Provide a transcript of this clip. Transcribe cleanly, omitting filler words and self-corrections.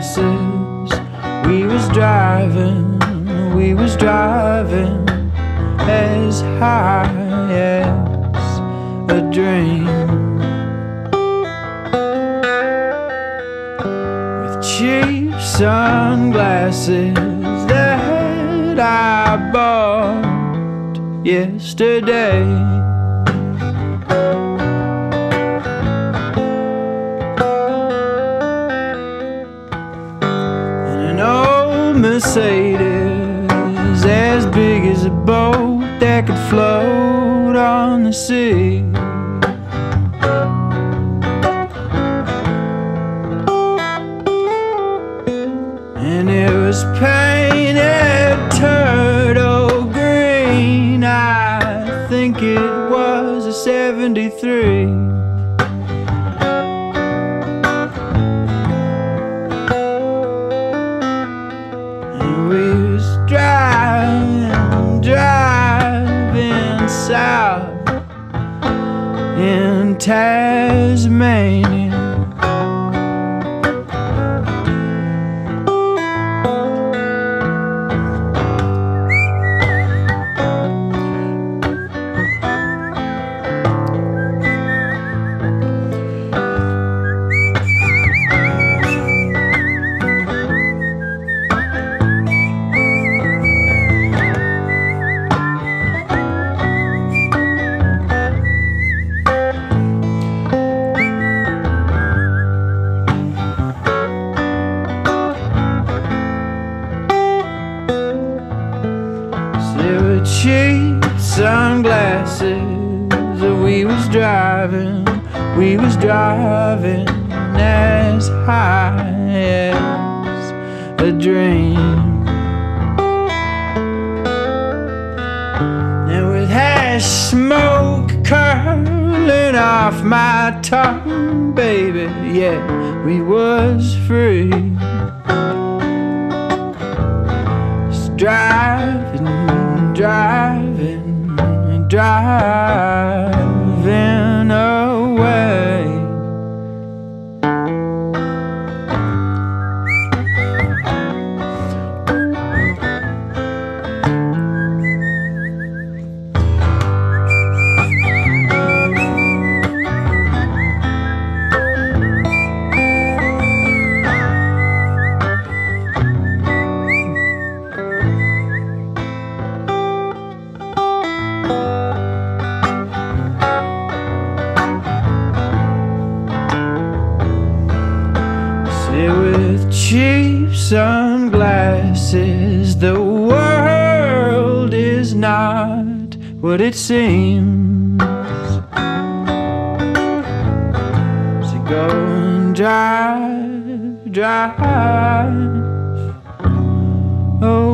sunglasses. We was driving as high as a dream. With cheap sunglasses that I bought yesterday. Mercedes as big as a boat that could float on the sea. And it was painted turtle green. I think it was a 73. Driving south in Tasmania. Cheap sunglasses. We was driving as high as a dream. And with hash smoke curling off my tongue, baby, yeah, we was free. Just driving away. With cheap sunglasses, the world is not what it seems. So go and drive, oh.